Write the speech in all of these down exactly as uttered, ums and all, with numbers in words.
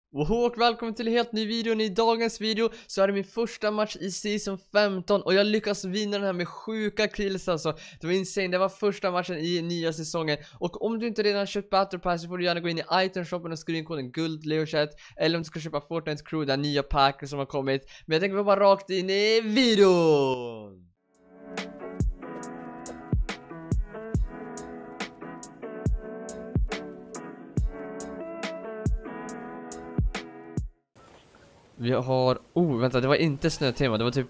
Woho och välkommen till en helt ny video. I dagens video så är det min första match i season femton och jag lyckas vinna den här med sjuka kills alltså. Det var insane, det var första matchen i nya säsongen. Och om du inte redan har köpt Battle Pass så får du gärna gå in i itemshoppen och skriva in koden GULDLEOCHAT. Eller om du ska köpa Fortnite Crew, den nya packen som har kommit. Men jag tänker vi bara rakt in i videon. Vi har... Oh, vänta, det var inte snötema, det var typ...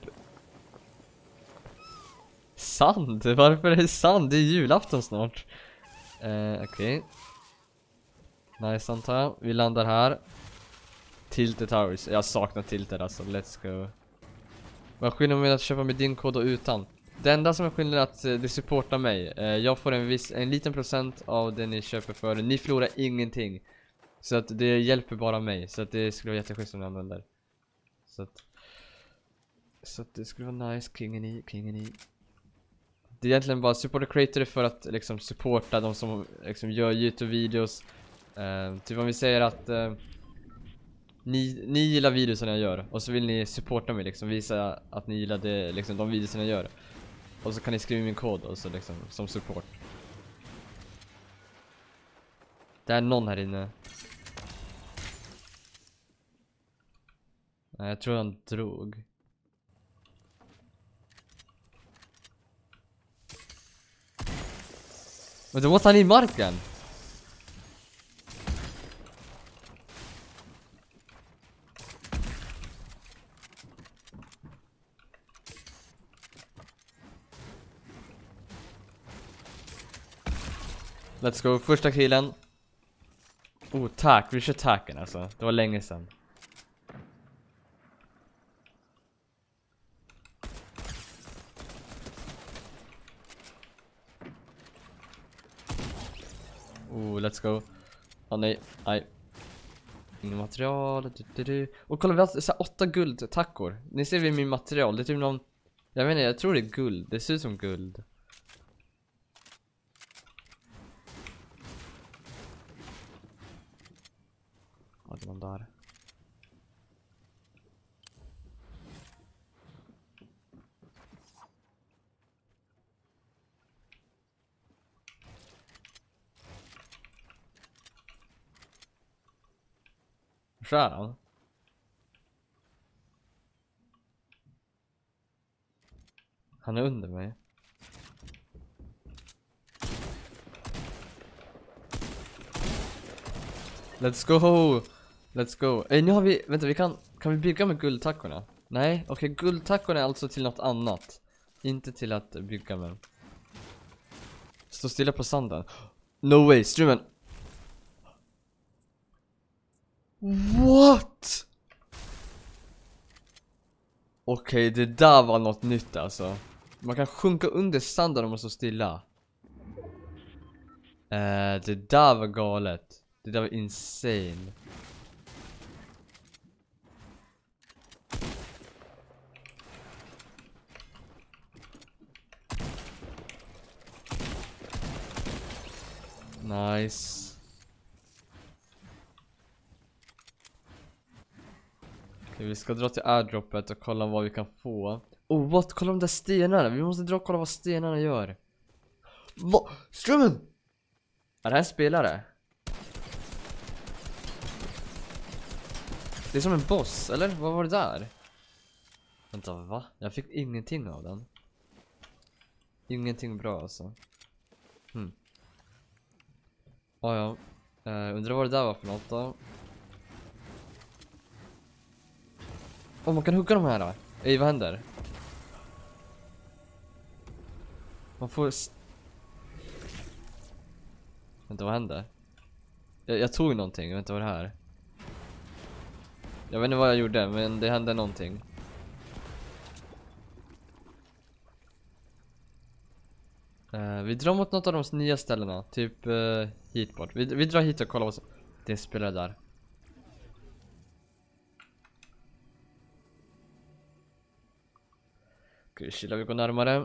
sand? Varför är det sand? Det är julafton snart. Eh, okej. Okay. Nice, antar jag. Vi landar här. Tilted Towers. Jag saknar Tilted alltså, let's go. Vad är skillnaden med att köpa med din kod och utan? Det enda som är skillnaden är att eh, det supportar mig. Eh, jag får en viss, en liten procent av det ni köper för. Ni förlorar ingenting. Så att det hjälper bara mig. Så att det skulle vara jätteschysst om ni använder. Så att, så att det skulle vara nice, kingen i, kingen i. Det är egentligen bara support creator för att liksom supporta de som liksom gör YouTube-videos. uh, Typ om vi säger att uh, ni, ni gillar videos som jag gör och så vill ni supporta mig, liksom visa att ni gillar det, liksom, de videos som jag gör. Och så kan ni skriva min kod och så, liksom, som support. Det är någon här inne. Nej, jag tror han drog. Men det var han i marken. Let's go, första killen. Oh, tack, vi kör tacken alltså. Det var länge sedan. Oh, let's go. Åh oh, nej, nej. Ingen material. Du, du, du. Och kolla, vi har så här åtta guldtackor. Ni ser vi min material. Det är typ någon... Jag vet inte, jag tror det är guld. Det ser ut som guld. Ja, det var där. Skär han? Han är under mig. Let's go! Let's go. Ey, nu har vi... Vänta, vi kan... Kan vi bygga med guldtackorna? Nej, okej, okay, guldtackorna är alltså till något annat. Inte till att bygga med. Stå stilla på sanden. No way, streamen. What? Okej, okay, det där var något nytt alltså. Man kan sjunka under sanden om man står stilla. uh, Det där var galet. Det där var insane. Nice. Vi ska dra till airdroppet och kolla vad vi kan få. Oh, what? Kolla de där stenarna. Vi måste dra och kolla vad stenarna gör. Vad? Strömmen! Är det här en spelare? Det är som en boss, eller? Vad var det där? Vänta, va? Jag fick ingenting av den. Ingenting bra alltså. Hmm. Oh, ja. uh, Undrar vad det där var för något då. Åh, oh, man kan hugga de här då. Ej, vad händer? Man får... Vänta, vad hände? Jag, jag tog någonting, vänta vad det här. Jag vet inte vad jag gjorde, men det hände någonting. uh, Vi drar mot något av de nya ställena. Typ uh, hit bort. vi, vi drar hit och kollar vad som... Det spelar där. Okej, chilla, vi går närmare.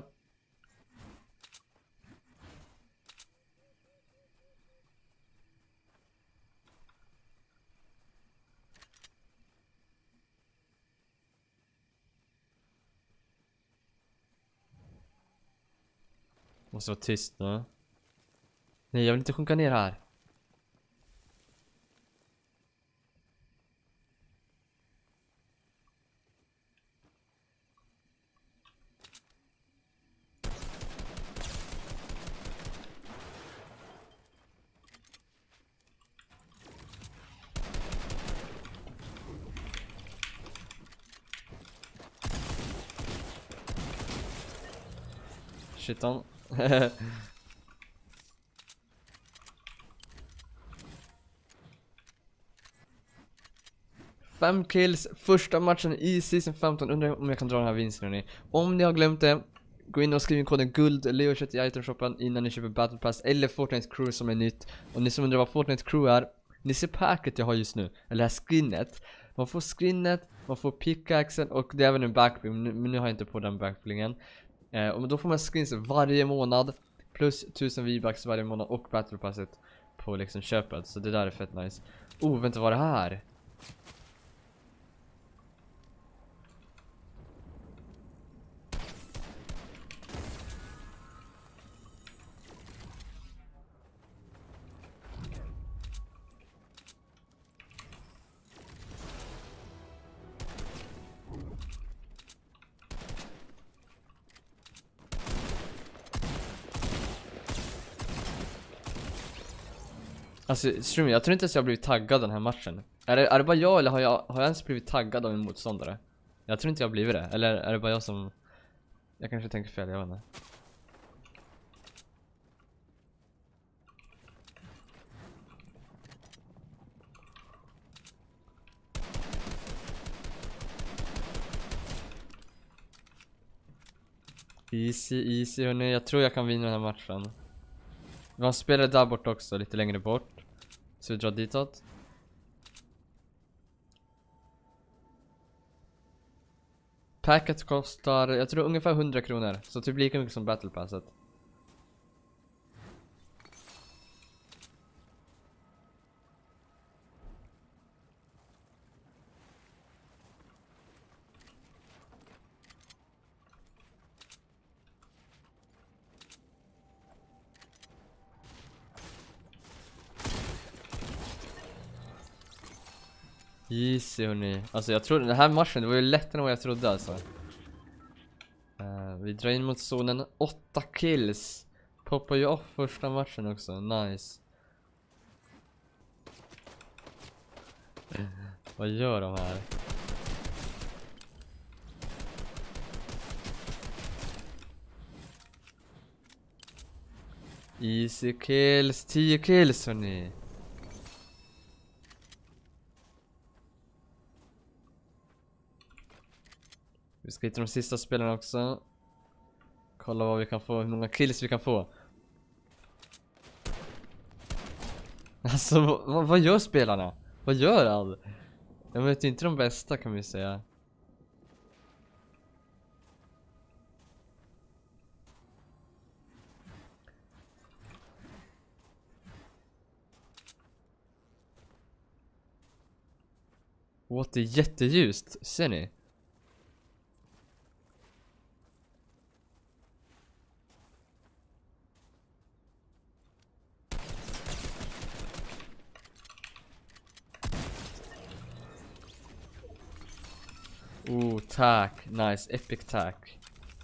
Måste vara tyst nu. Nej, jag vill inte sjunka ner här. Shit on. Fem kills, första matchen i season femton. Undrar om jag kan dra den här vinsten, hörni. Om ni har glömt det, gå in och skriv in koden guld Leokött i itemshoppen innan ni köper Battle Pass eller Fortnite Crew som är nytt. Och ni som undrar vad Fortnite Crew är, ni ser packet jag har just nu, eller det här skinnet. Man får skinnet, man får pickaxen och det är även en backbling, men nu har jag inte på den backblingen. Eh, och då får man skins varje månad plus tusen V-bucks varje månad och Battle Passet på liksom köpet. Så det där är fett nice. Oh, vänta, vad är det här? Alltså, stream, jag tror inte ens jag har blivit taggad den här matchen. Är det, är det bara jag eller har jag, har jag ens blivit taggad av en motståndare? Jag tror inte jag har blivit det. Eller är det bara jag som... Jag kanske tänker fel, jag vet inte. Easy, easy hörni. Jag tror jag kan vinna den här matchen. Man spelar där bort också, lite längre bort. Så vi drar ditåt. Packet kostar, jag tror ungefär hundra kronor. Så typ lika mycket som Battle Passet. Easy hörni. Alltså jag tror den här matchen, det var ju lättare än vad jag trodde alltså. uh, Vi drar in mot zonen. Åtta kills. Poppar ju off första matchen också, nice. Vad gör de här? Easy kills, tio kills hörni. Vi ska hitta de sista spelarna också. Kolla vad vi kan få, hur många kills vi kan få. Alltså vad, vad gör spelarna? Vad gör all? Jag vet inte de bästa kan vi säga. What, det är jätteljust, ser ni? Oh, tack. Nice. Epic tack.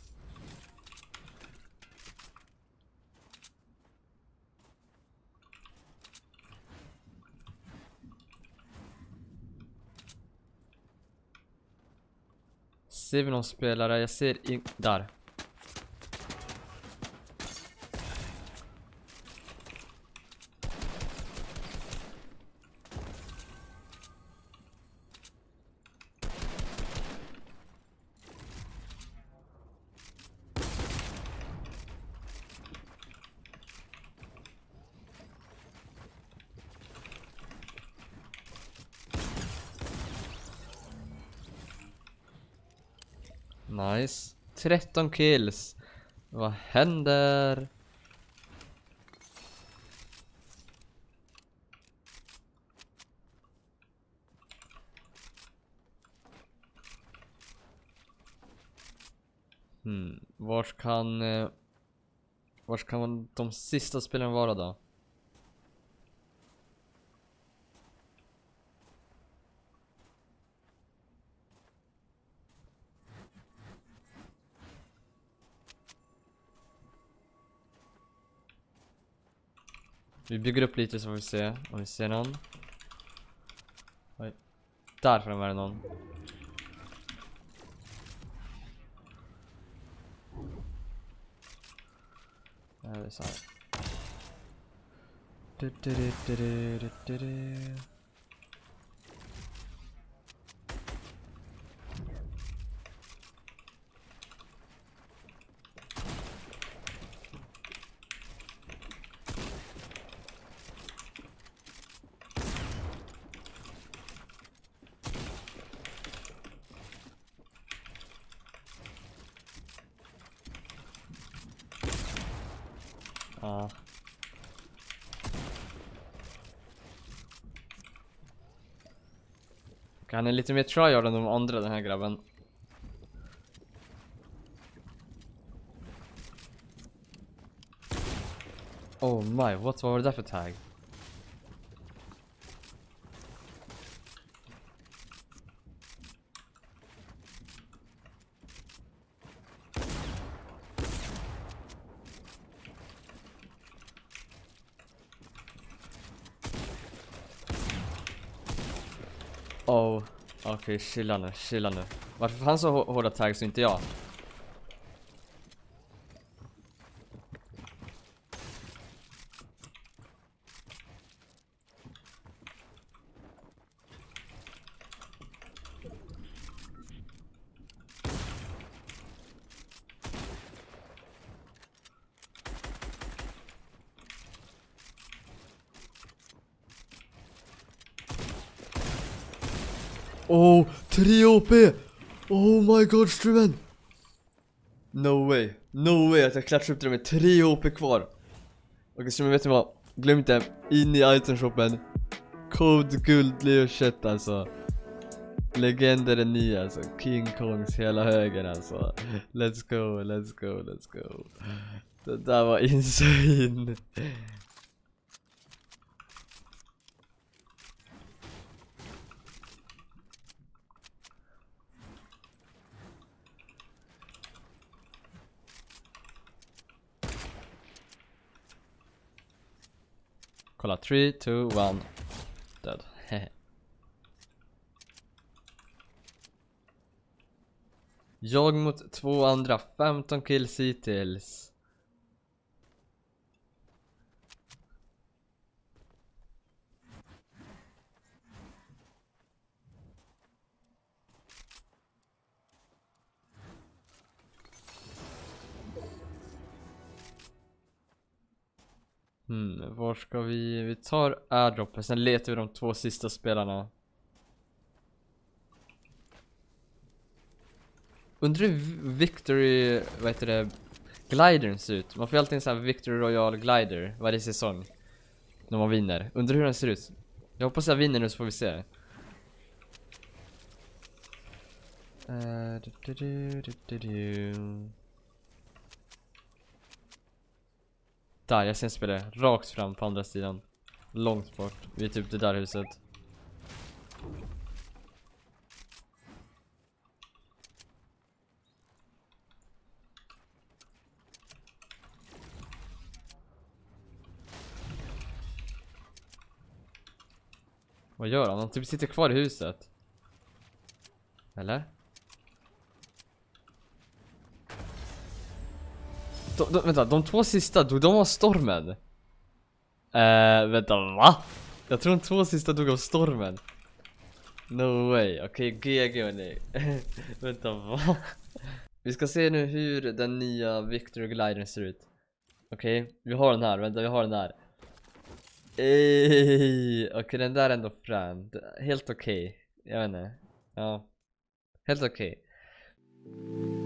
Ser vi någon spelare? Jag ser in... Där. Nice. tretton kills. Vad händer? Hmm. Vart kan... Eh... Var kan man, de sista spelarna vara då? Vi bygger upp lite så får vi se om vi ser någon. Oj. Där framme är det någon. Ja, det är så här. Du, du, du, du, du, du, du. Ja. Han är lite mer tryhard än de andra, den här grabben. Oh my, what var det där för tag? Oh, okej, okay, chilla nu, chilla nu. Varför får han så hårda tags och inte jag? Oh, tre O P! Oh my god, streamen! No way, no way att jag klatschar upp till med tre O P kvar. Okej, streamen, vet ni vad? Glöm inte, in i itemshoppen. Code guld, Leo Chet alltså. Legender är ni alltså. King Kongs hela högen alltså. Let's go, let's go, let's go. Det där var insane. Kolla, tre, två, ett. Död. Jag mot två andra, femton kills hittills. Hmm, var ska vi? Vi tar airdroppen, sen letar vi de två sista spelarna. Undrar hur Victory, vad heter det, glidern ser ut. Man får alltid en sån här Victory Royale glider varje säsong när man vinner. Undrar hur den ser ut. Jag hoppas jag vinner nu så får vi se. Uh, du, du, du, du, du, du. Där, jag ser en spelare rakt fram på andra sidan. Långt bort, vid typ det där huset. Vad gör han? Han typ sitter kvar i huset. Eller? De, de, vänta, de två sista, dog de av stormen? Eh, vänta, va? Jag tror de två sista dog av stormen. No way, okej, okay, G G nej. Vänta, va? Vi ska se nu hur den nya Victory Glidern ser ut. Okej, okay, vi har den här, vänta, vi har den här. Okej, okay, den där är ändå frän. Helt okej, okay. Jag vet inte. Ja, helt okej okay.